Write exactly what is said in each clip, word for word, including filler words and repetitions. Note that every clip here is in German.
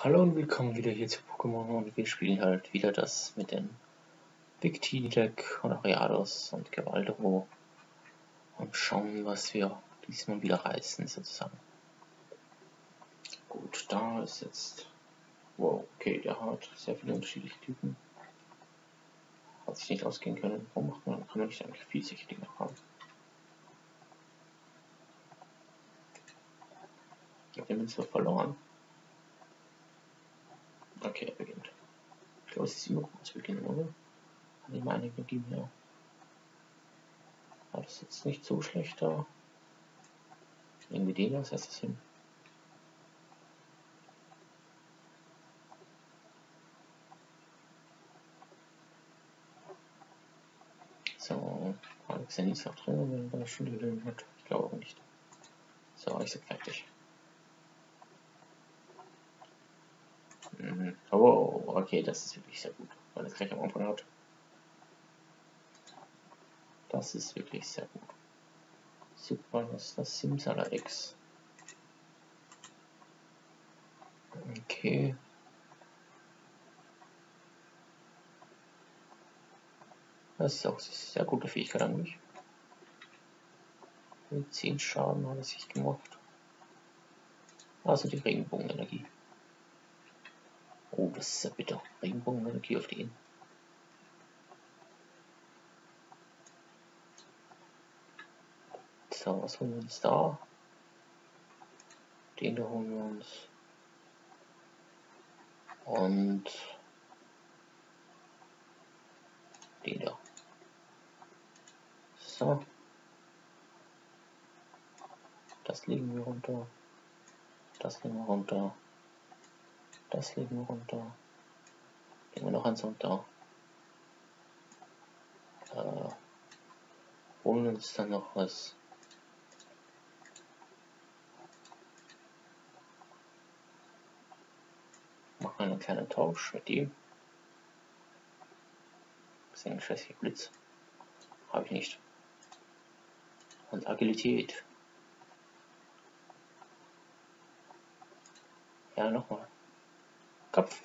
Hallo und willkommen wieder hier zu Pokémon und wir spielen halt wieder das mit den Victini-Deck und Ariados und Gevaldro und schauen, was wir diesmal wieder reißen sozusagen. Gut, da ist jetzt... Wow, okay, der hat sehr viele unterschiedliche Typen. Hat sich nicht ausgehen können. Warum macht man, kann man nicht eigentlich viel solche Dinge haben? Ich habe den Münzer verloren. Okay, er beginnt. Ich glaube, es ist immer gut zu beginnen, oder? Hat immer eine Energie mehr. Aber das ist jetzt nicht so schlecht da. Irgendwie den als erstes hin. So, Alexander ist auch drin, wenn er schon die hat. Ich glaube aber nicht. So, ich sag fertig. Mhm. Oh, okay, das ist wirklich sehr gut, weil es gleich am Anfang hat. Das ist wirklich sehr gut. Super, was ist das? Simsalabix. Okay. Das ist auch eine sehr gute Fähigkeit eigentlich. Mit zehn Schaden hat er sich gemacht. Also die Regenbogenenergie. Oh, das ist ja bitter. Regenbogenenergie auf den. So, was holen wir uns da? Den da holen wir uns. Und den da. So. Das legen wir runter. Das legen wir runter. Das legen wir runter. Legen wir noch eins runter. Äh, holen uns dann noch was. Machen einen kleinen Tausch mit ihm. Das ist ein scheiße Blitz. Habe ich nicht. Und Agilität. Ja, nochmal. Kopf.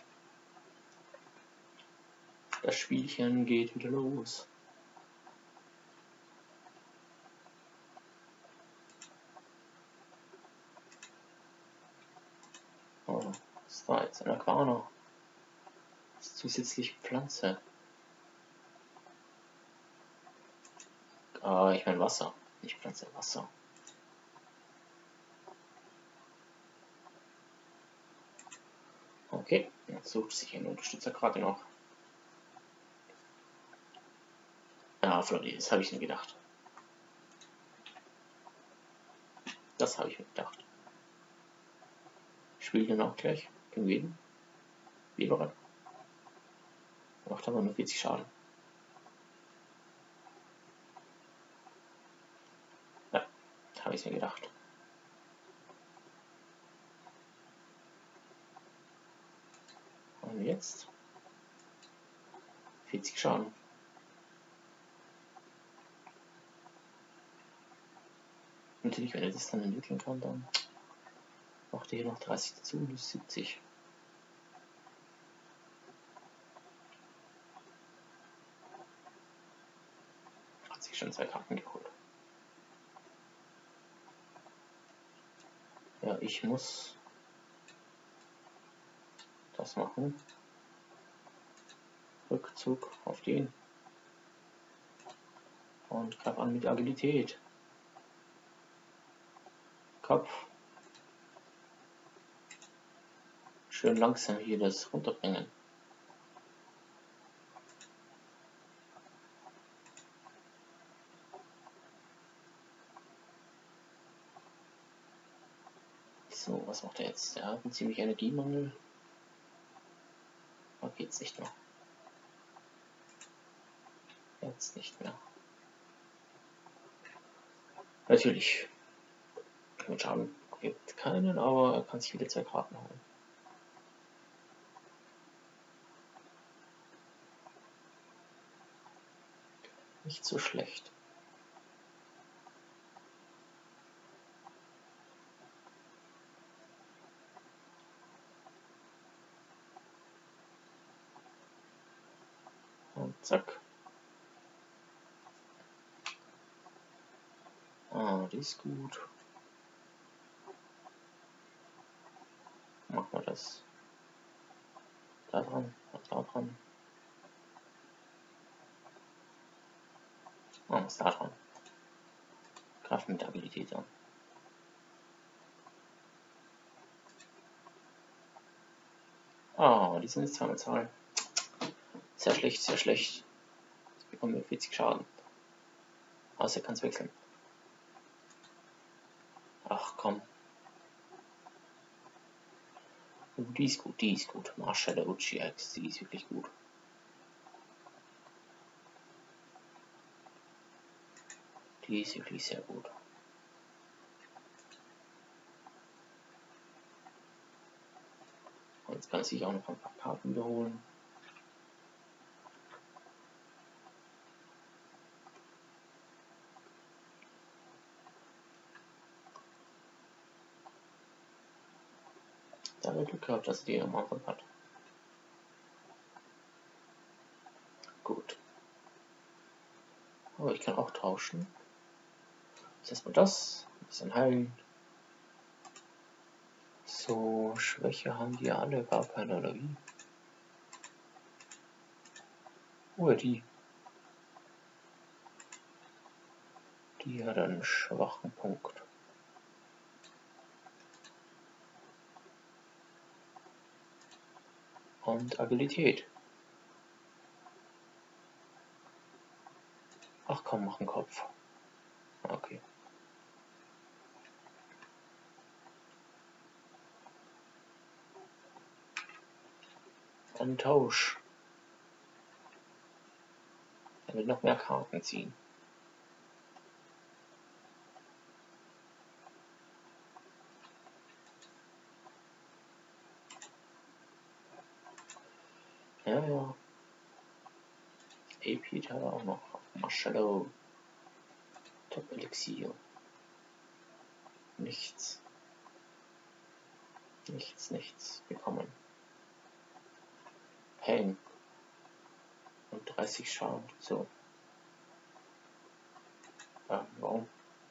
Das Spielchen geht wieder los. Oh, das war jetzt ein Aquana. Das ist zusätzlich Pflanze. Ah, ich meine Wasser. Nicht Pflanze, Wasser. Okay, jetzt sucht sich ein Unterstützer gerade noch. Ja, Flori, das habe ich mir gedacht. Das habe ich mir gedacht. Ich spiele den auch gleich. Gegen wen? Weberer. Macht aber nur vierzig Schaden. Ja, habe ich mir gedacht. Und jetzt? vierzig Schaden. Natürlich, wenn er das dann entwickeln kann, dann macht er hier noch dreißig dazu und ist siebzig. Hat sich schon zwei Karten geholt. Ja, ich muss das machen. Rückzug auf den. Und greif an mit Agilität. Kopf. Schön langsam hier das runterbringen. So, was macht er jetzt? Er hat einen ziemlich Energiemangel. Da geht's nicht mehr. Jetzt nicht mehr. Natürlich. Mit Schaden gibt keinen, aber er kann sich wieder zwei Karten holen. Nicht so schlecht. Und zack. Ah, die ist gut. Machen wir das. Da dran, da dran. Ah, ist da dran. Kraft mit Agilität an. Ah, die sind jetzt zweimal Zahl. Sehr schlecht, sehr schlecht. Jetzt bekommen wir vierzig Schaden. Außer er kann es wechseln. Ach komm. Oh, die ist gut, die ist gut. Marsha der Uchi-Ex, die ist wirklich gut. Die ist wirklich sehr gut. Und jetzt kann er sich auch noch ein paar Karten wiederholen. Da hat er Glück gehabt, dass er die am Anfang hat. Gut. Aber ich kann auch tauschen. Jetzt erstmal das. Ein bisschen heilen. So, Schwäche haben die alle gar keine, oder wie? Oh, die. Die hat einen schwachen Punkt. Und Agilität. Ach komm, mach einen Kopf. Okay. Ein Tausch. Er will noch mehr Karten ziehen. Ja, ja. A P hat er auch noch. Marcello. Top Elixier. Nichts. Nichts, nichts bekommen. Pain. Und dreißig Schaden. So. Ja, warum?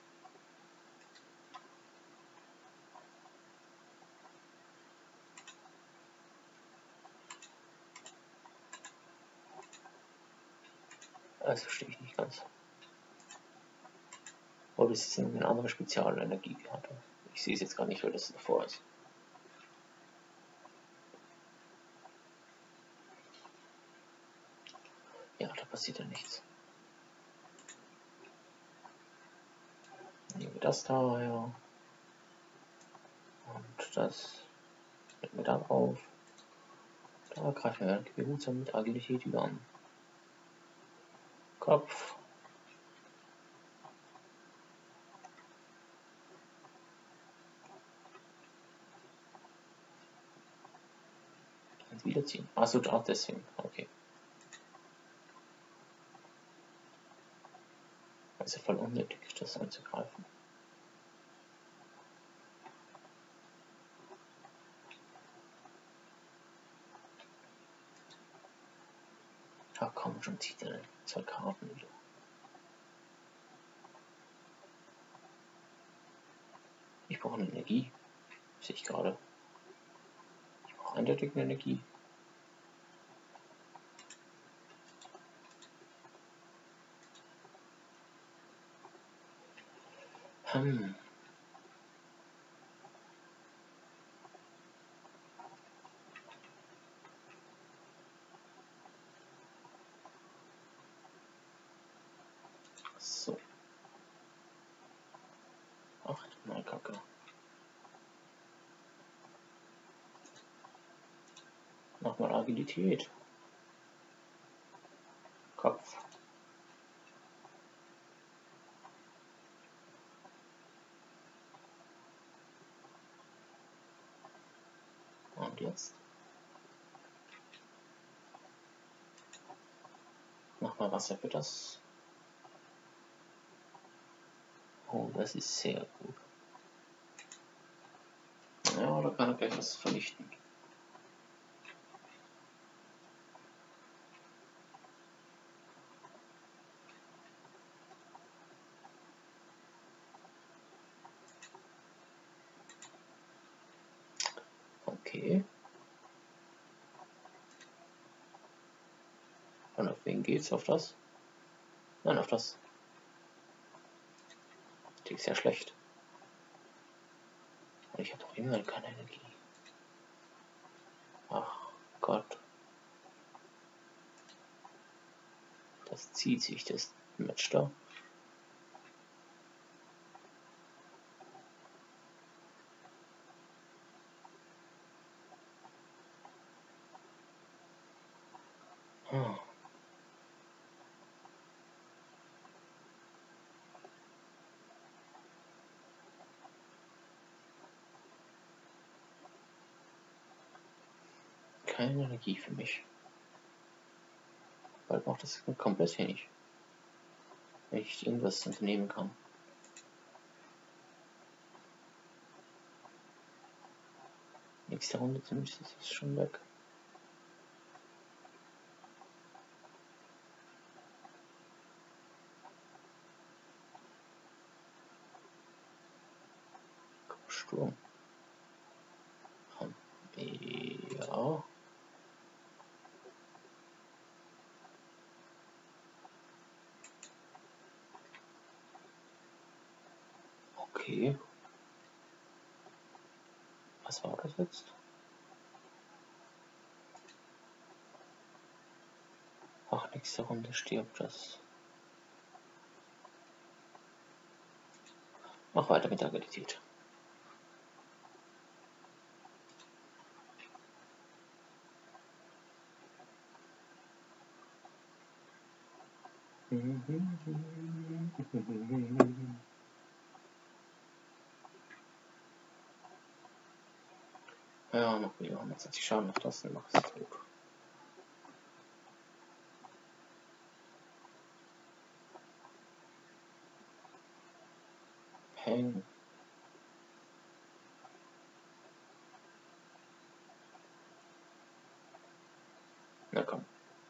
Das verstehe ich nicht ganz. Oh, das ist eine andere Spezialenergie gehabt. Ich sehe es jetzt gar nicht, weil das davor ist. Ja, da passiert ja nichts. Nehmen wir das da, ja. Und das nehmen wir dann auf. Da greifen wir behutsam mit Agilität wieder an. Kopf. Und wieder ziehen. Achso, auch deswegen. Okay. Also voll unnötig, das anzugreifen. Ach komm, schon zieht er zwei Karten wieder. Ich brauche eine Energie. Sehe ich gerade. Ich brauche eindeutig eine Energie. Hm. So. Ach, meine Kacke. Nochmal Agilität. Kopf. Und jetzt. Nochmal Wasser für das. Oh, das ist sehr gut. Ja, da kann er gleich was vernichten. Okay. Und auf wen geht's? Auf das? Nein, auf das. Die ist ja schlecht. Und ich habe doch immer keine Energie. Ach Gott. Das zieht sich, das Match da. Hm. Keine Energie für mich. Bald macht das komplett wenig. Wenn ich irgendwas unternehmen kann. Nächste Runde zumindest ist es schon weg. Sturm. Ja. Okay. Was war das jetzt? Ach, nächste Runde stirbt das. Mach weiter mit der Agilität. Ja, noch wieder hundertzwanzig Schaden auf das, dann mach es tot. Peng. Na komm.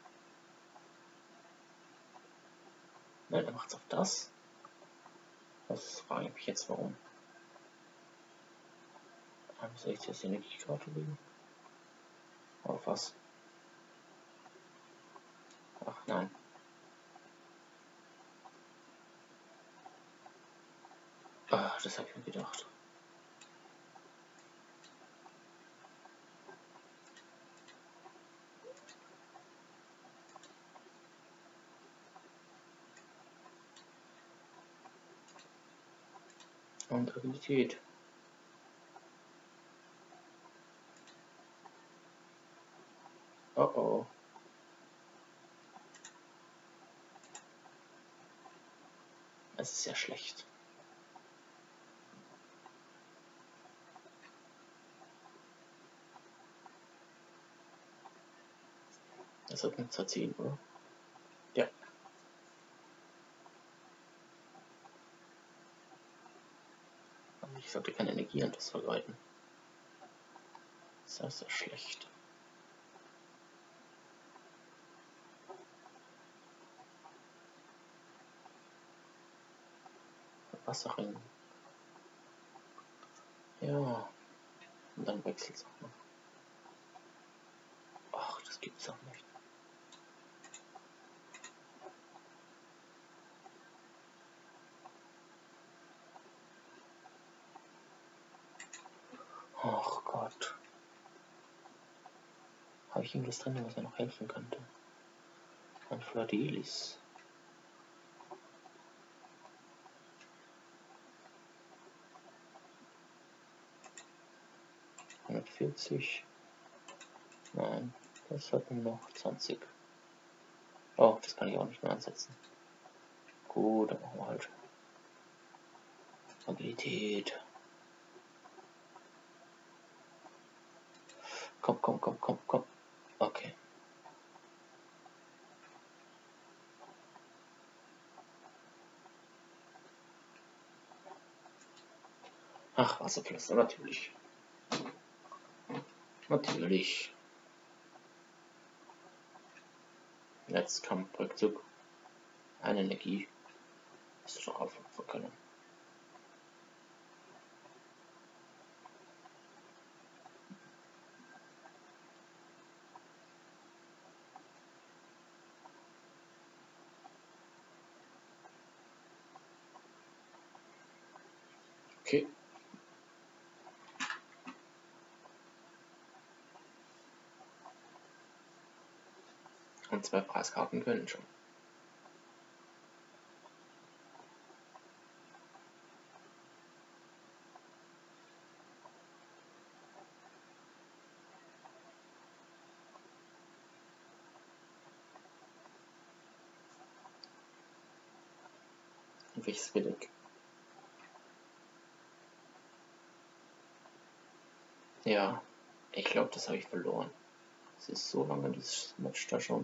Nein, er macht's auf das. Das frage ich mich jetzt warum. Soll ich das Energiekarte legen? Auf was? Ach nein. Ah, das habe ich mir gedacht. Und Agilität. Oh oh. Das ist ja schlecht. Das wird mit zerziehen, oder? Ja. Aber ich sollte keine Energie an das vergeuden. Das ist ja schlecht. Wasserring. Ja. Und dann wechselt es auch noch. Ach, das gibt's doch nicht. Ach Gott. Habe ich irgendwas drin, was mir noch helfen könnte? Ein Fladilis. hundertvierzig. Nein, das hat nur noch zwanzig. Oh, das kann ich auch nicht mehr ansetzen. Gut, dann machen wir halt Agilität. Komm, komm, komm, komm, komm. Okay. Ach, Wasserpflaster, natürlich. Natürlich. Jetzt kommt Rückzug. Eine Energie. Das ist doch aufrufen können. Und zwei Preiskarten können schon. Und welches Deck? Ja, ich glaube, das habe ich verloren. Es ist so lange das Match da schon.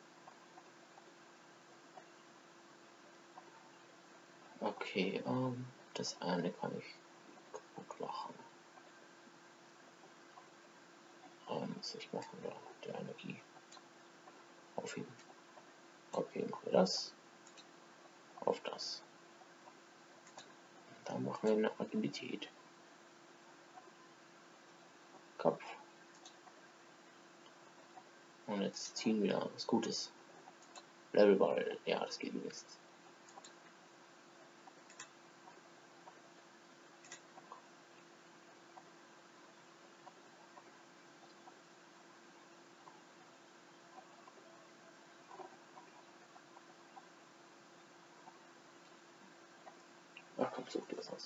Okay, ähm, das eine kann ich kaputt machen. Ähm, was soll ich machen da? Der Energie aufheben. Okay, machen wir das. Auf das. Dann machen wir eine Agilität. Kopf. Und jetzt ziehen wir was Gutes. Levelball, ja, das geht wenigstens. Ach komm, such dir das aus.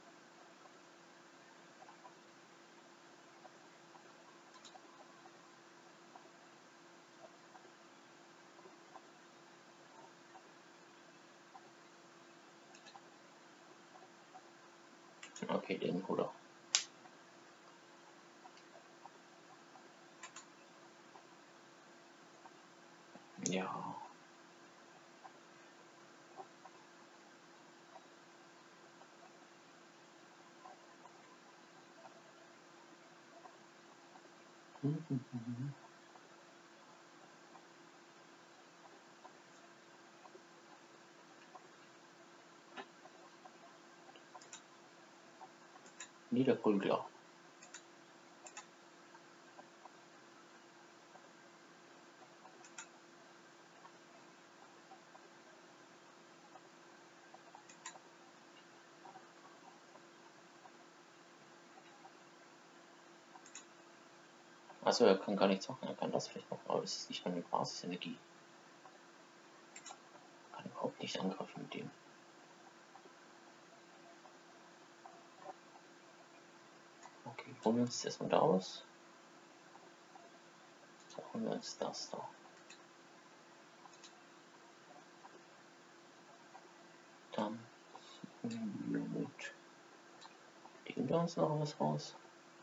Okay, den oder. Ja. Niederprügler. Achso, er kann gar nichts machen, er kann das vielleicht noch, aber es ist nicht meine Basisenergie. Kann überhaupt nicht angreifen mit dem. Okay, holen wir uns erstmal da aus. So, holen wir uns das da. Dann suchen wir mit dem da uns noch was raus.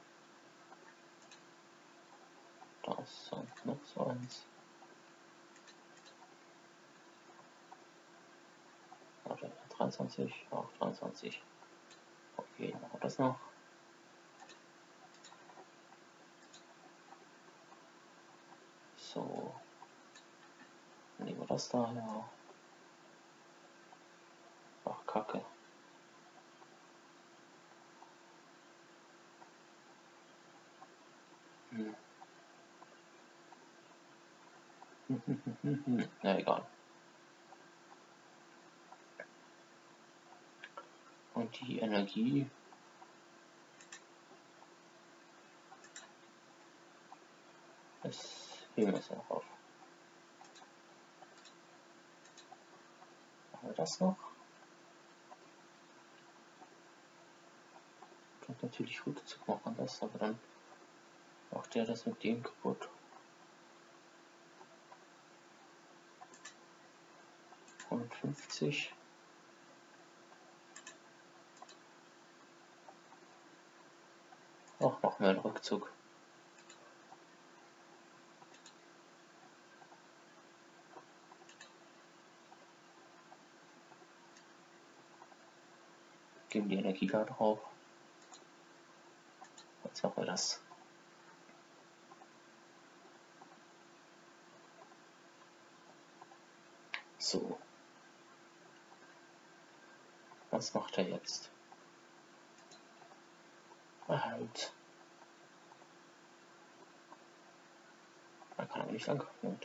Das und noch so eins. Warte, dreiundzwanzig, auch dreiundzwanzig. Okay, dann machen wir das noch. So. Nehmen wir das da, ja. Ach, Kacke. Hm. Na egal. Und die Energie. Das heben wir es noch auf. Machen wir das noch. Und natürlich Rückzug machen das, aber dann macht der das mit dem kaputt. hundertfünfzig. Auch machen wir einen Rückzug. Geben die Energie da drauf. Jetzt machen wir das. So. Was macht er jetzt? Halt. Er kann aber nicht angreifen.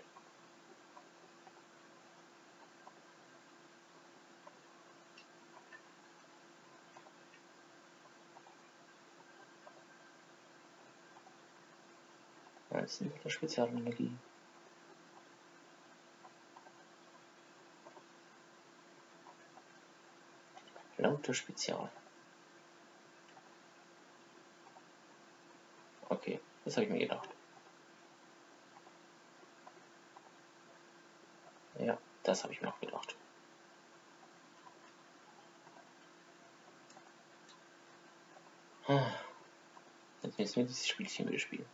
Das ist nicht der Spezialenergie. Lauter Spezial. Okay, das habe ich mir gedacht. Ja, das habe ich mir auch gedacht. Jetzt müssen wir dieses Spielchen wieder spielen.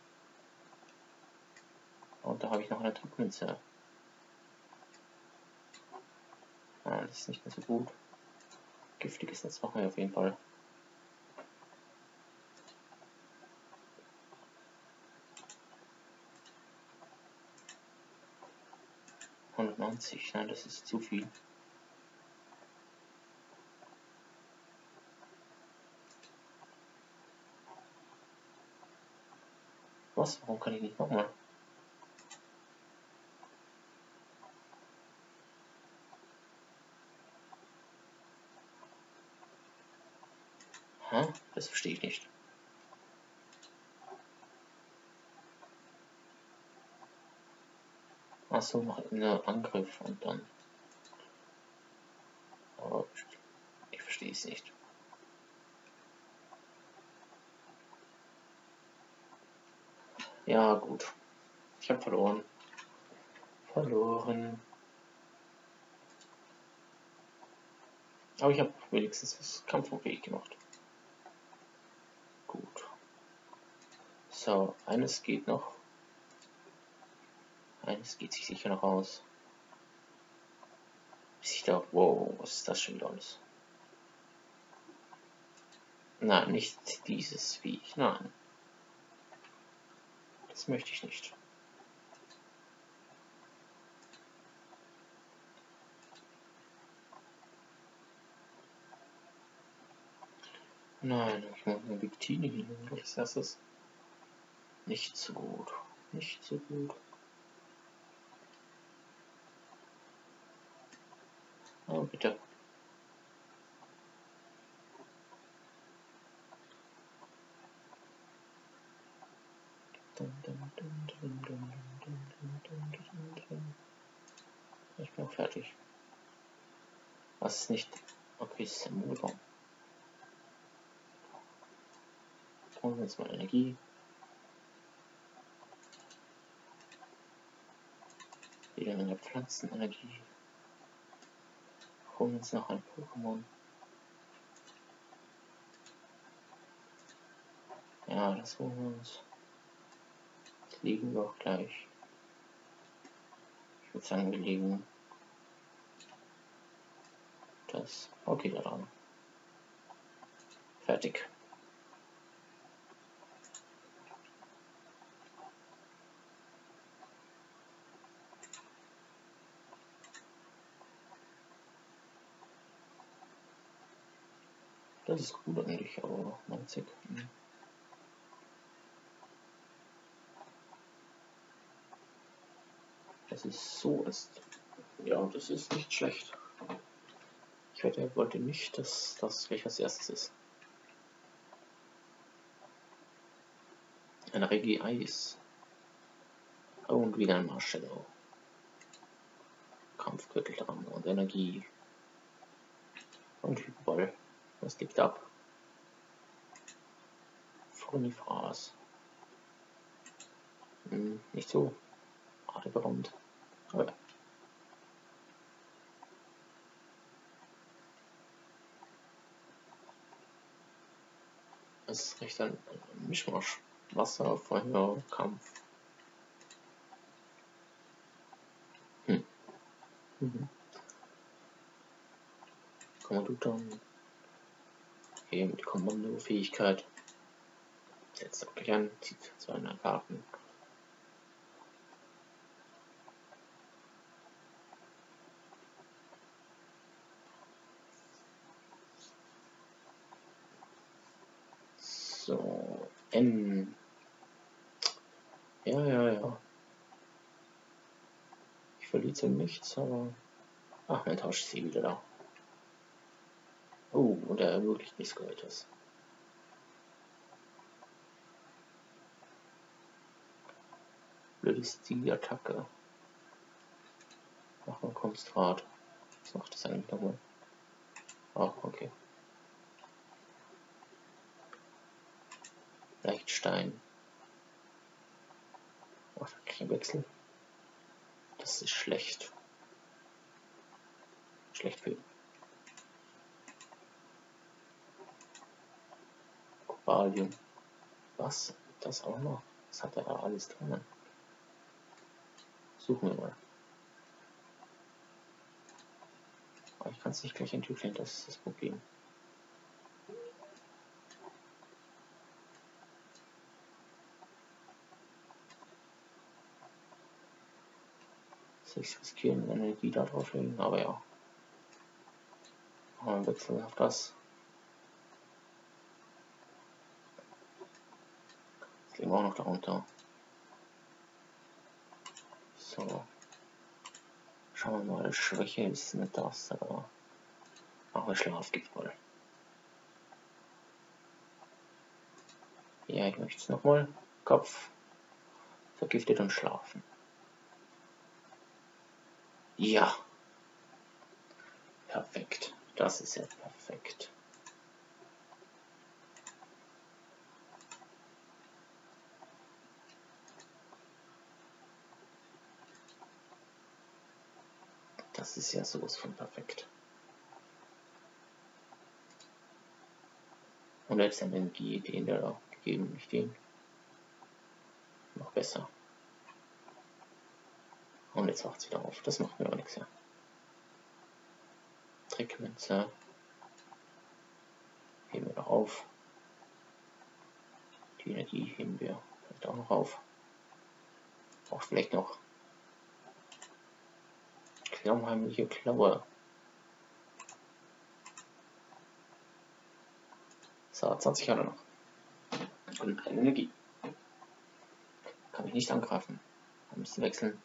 Und da habe ich noch eine Druckmünze. Ah, das ist nicht mehr so gut. Giftiges Netz machen wir auf jeden Fall. hundertneunzig, nein, das ist zu viel. Was? Warum kann ich nicht nochmal? Hä? Das verstehe ich nicht. Achso, noch einen Angriff und dann. Aber ich verstehe es nicht. Ja, gut. Ich habe verloren. Verloren. Aber ich habe wenigstens das kampfunfähig gemacht. Gut. So, eines geht noch. Eines geht sich sicher noch aus. Bis ich da. Wow, was ist das schon wieder alles? Nein, nicht dieses Viech. Nein. Das möchte ich nicht. Nein, ich mache eine Victini hin. Was ist das? Nicht so gut. Nicht so gut. Oh, bitte. Ich bin auch fertig. Was ist nicht? Okay, es ist ein Mondbaum. Holen wir jetzt mal Energie. Wieder eine Pflanzenenergie. Holen wir uns noch ein Pokémon. Ja, das holen wir uns. Das legen wir auch gleich. Ich würde sagen, wir legen das. Okay, daran. Fertig. Das ist gut eigentlich, aber neunzig. Hm. Das ist so ist. Ja, das ist nicht schlecht. Ich wette, er wollte nicht, dass das gleich als erstes ist. Ein Regie Eis. Oh, und wieder ein Marshmallow. Kampfgürtel dran und Energie. Und Hyperball. Was liegt ab? Phonifras. Hm, nicht so atemberaubend. Aber ja. Es ist recht ein Mischmasch. Wasser, Feuer, Kampf. Hm. Mhm. Kommando dann. Okay, mit Kommando-Fähigkeit. Setzt auch gleich an, zieht zwei Karten. So, N. Ja, ja, ja. Ich verliere zwar nichts, aber. Ach, mein Tausch ist eh wieder da. Oh, und er ermöglicht nichts Gehörtes. Blöde Stilattacke. Mach mal Kunstrat. Was macht das eigentlich nochmal? Ah, okay. Vielleicht Stein. Oh, da krieg ich einen Wechsel. Das ist schlecht. Schlecht für ihn. Valium. Was? Das auch noch? Was hat er da alles drin? Suchen wir mal. Aber ich kann es nicht gleich entwickeln, das ist das Problem. Ich riskieren, Energie da drauf legen, aber ja. Machen wir einen Wechsel auf das. Das legen wir auch noch darunter. So. Schauen wir mal, Schwäche ist nicht das, aber machen wir Schlafgift mal. Ja, ich möchte es nochmal. Kopf. Vergiftet und schlafen. Ja. Perfekt. Das ist ja perfekt. Das ist ja sowas von perfekt. Und jetzt Energie, den der da gegeben, nicht den. Noch besser. Und jetzt wacht sie wieder auf. Das macht mir auch nichts, ja. Trickmünze. Heben wir noch auf. Die Energie heben wir vielleicht auch noch auf. Auch vielleicht noch klammheimliche Klaue. So, zwanzig hat er noch. Und eine Energie. Kann mich nicht angreifen. Wir müssen wechseln.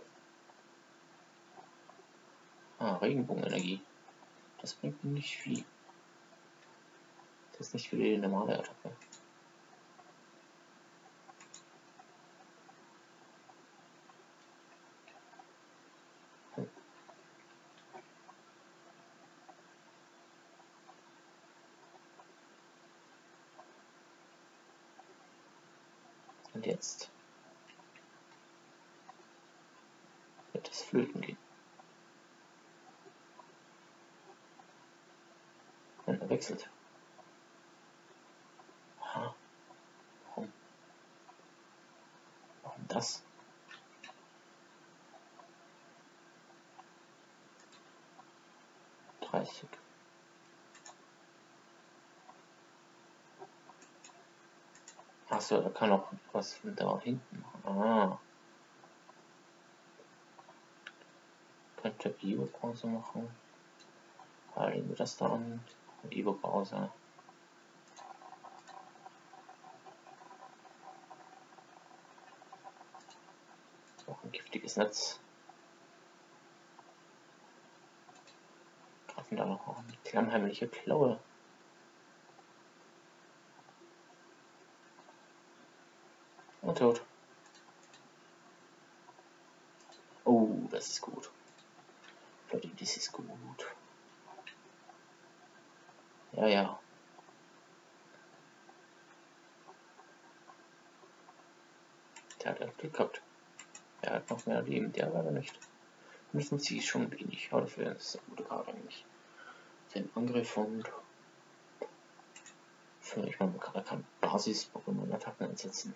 Ah, Regenbogenenergie. Das bringt mir nicht viel. Das ist nicht für die normale Attacke. Hm. Und jetzt wird es flöten gehen. Und er wechselt. Aha. Warum? Warum das? dreißig. Achso, er kann auch was von da hinten machen. Ah. Könnte Bio-Pause machen. Da legen wir das da an. Bio-Pause. Auch ein giftiges Netz. Greifen da noch an. Klammheimliche Klaue. Und tot. Oh, das ist gut. Leute, das ist gut. Ja, ja. Der hat halt Glück gehabt. Er hat noch mehr Leben, der leider nicht. Müssen sie schon wenig, aber dafür ist eine gute Karte eigentlich. Den Angriff und für ich meine, man kann, kann Basis-Pokémon-Attacken einsetzen.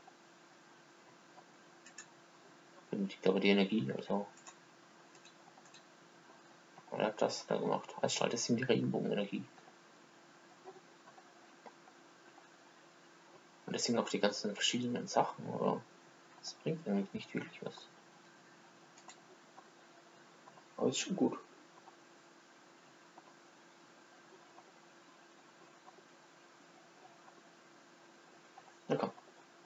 Benötigt aber die Energie, also. Und er hat das da gemacht. Als schaltet es ihm die Regenbogenenergie. Und deswegen auch die ganzen verschiedenen Sachen, aber das bringt eigentlich nicht wirklich was. Aber ist schon gut. Na komm.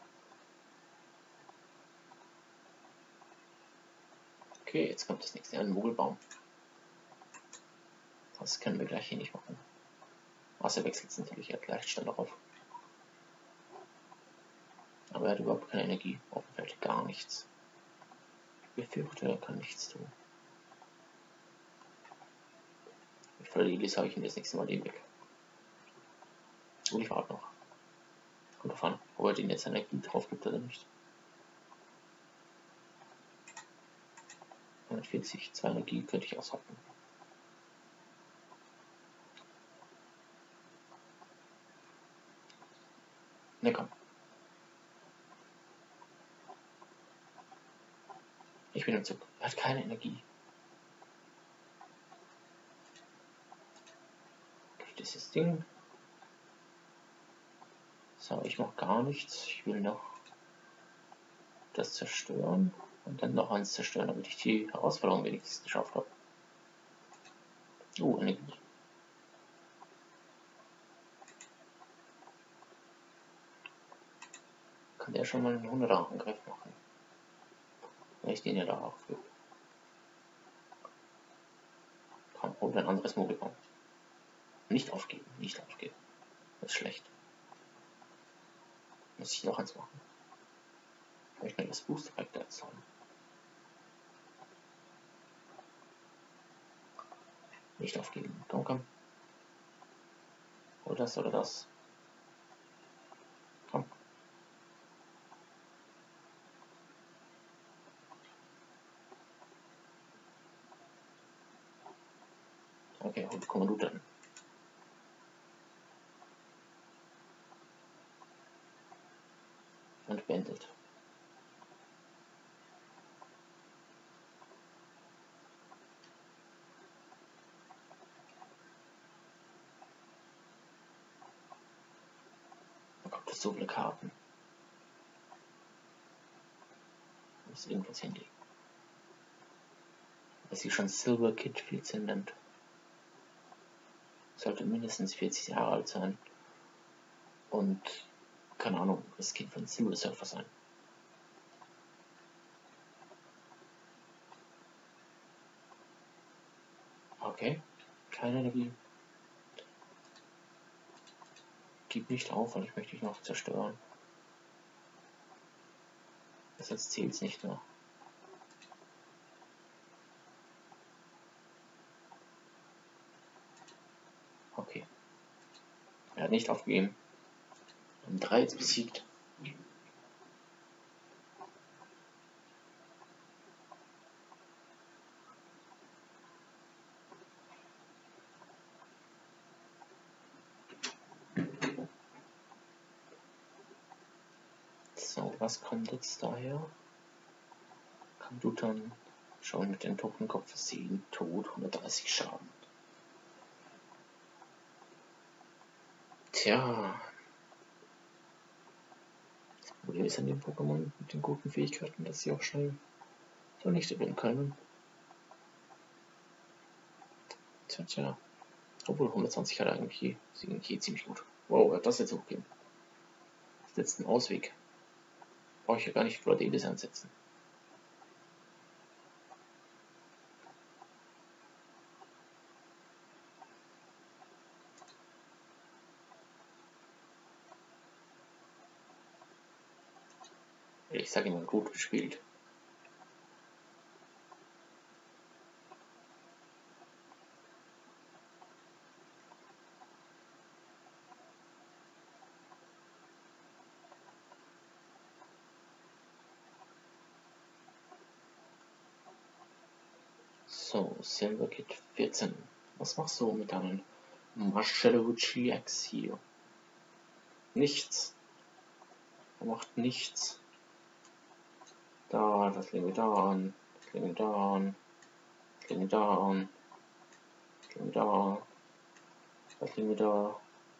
Okay, jetzt kommt das nächste, ein Mogelbaum. Das können wir gleich hier nicht machen. Außer wechselt es natürlich, er hat Leichtstand darauf. Aber er hat überhaupt keine Energie, auf dem Feld gar nichts. Ich befürchte, er kann nichts tun. Mit voller Liebe sage ich ihm das nächste Mal den weg. Und ich warte noch. Kommt drauf an, ob er den jetzt Energie drauf gibt oder nicht. hundertvierzig, zwei Energie könnte ich aushalten. Ne, komm. Ich bin im Zug. Er hat keine Energie. Dieses Ding. So, ich mache gar nichts. Ich will noch das zerstören und dann noch eins zerstören, damit ich die Herausforderung wenigstens geschafft habe. Oh, Energie. Kann der schon mal einen hunderter Angriff machen? Wenn ich den ja da aufgebe. Komm, hol ein anderes Mogelbaum. Nicht aufgeben, nicht aufgeben. Das ist schlecht. Muss ich noch eins machen. Ich möchte das Booster Pack da jetzt haben. Nicht aufgeben. Komm, komm. Oder das oder das. Komm. Okay, und komm du dann. Und beendet. Da kommt es so viele Karten. Das ist irgendwas Handy. Was sie schon Silver Kid vierzehn nennt. Sollte mindestens vierzig Jahre alt sein. Und, keine Ahnung, das Kind von Silver Surfer sein. Okay, keine Energie. Gib nicht auf, weil ich möchte dich noch zerstören. Das jetzt zählt es nicht mehr. Okay. Er hat nicht aufgegeben. Und drei jetzt besiegt. So, was kommt jetzt daher? Computern schon mit dem Totenkopf versehen, tot, hundertdreißig Schaden. Tja. Das Problem ist an den Pokémon mit den guten Fähigkeiten, dass sie auch schnell vernichtet werden können. Tja, tja. Obwohl hundertzwanzig hat er eigentlich je, je ziemlich gut. Wow, er hat das jetzt hochgegeben. Das ist jetzt ein Ausweg. Brauche ich ja gar nicht Flodelis ansetzen. Ich sage immer, gut gespielt. So, Silver Kid vierzehn. Was machst du mit deinem Mascheruchi X hier? Nichts. Er macht nichts. Da, das legen wir da an. Das legen wir da an. Das legen wir da an. Das legen wir da. Das legen wir da.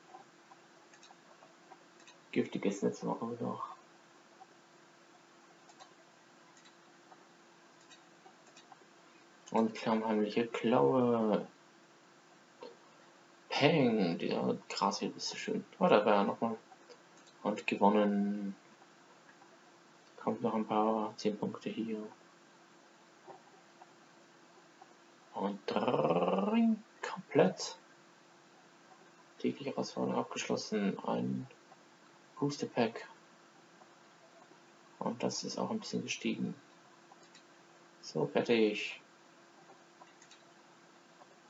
Giftiges Netz machen wir noch. Und klammheimliche Klaue. Peng, dieser Graswild ist so schön. Oh, da war er nochmal. Und gewonnen. Kommt noch ein paar zehn Punkte hier. Und dring, komplett. Tägliche Herausforderung abgeschlossen. Ein Booster Pack. Und das ist auch ein bisschen gestiegen. So, fertig.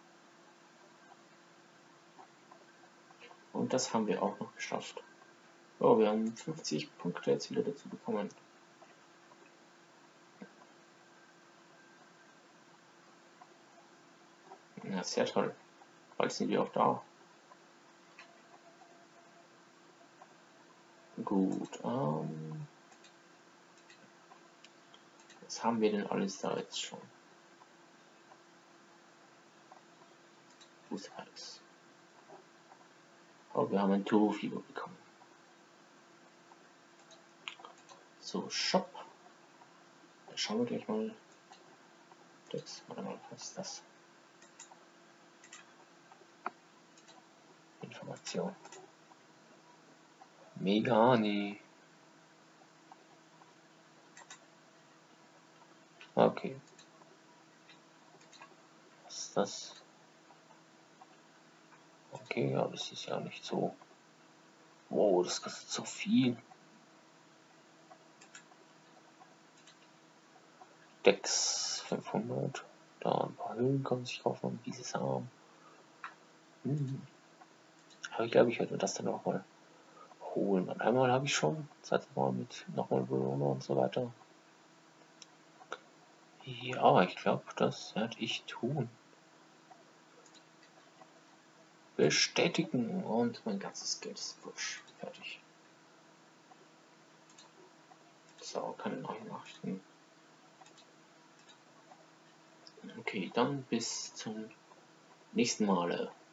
Und das haben wir auch noch geschafft. Oh, wir haben fünfzig Punkte jetzt wieder dazu bekommen. Ja, sehr toll. Bald sind wir auch da. Gut, ähm... was haben wir denn alles da jetzt schon? Fußpacks. Oh, wir haben ein Turbofieber bekommen. So, Shop. Da schauen wir gleich mal. Das, warte mal, was ist das? Information. Megani. Okay. Was ist das? Okay, ja, das ist ja nicht so. Wow, das kostet so viel. Dex fünfhundert. Da ein paar Hüllen kann man sich kaufen und dieses Arm. Hm. Aber ich glaube, ich werde mir das dann noch mal holen. Und einmal habe ich schon, zweites Mal mit nochmal Bewohner und so weiter. Ja, ich glaube, das werde ich tun. Bestätigen und mein ganzes Geld ist futsch. Fertig. So, keine neuen Nachrichten. Okay, dann bis zum nächsten Mal.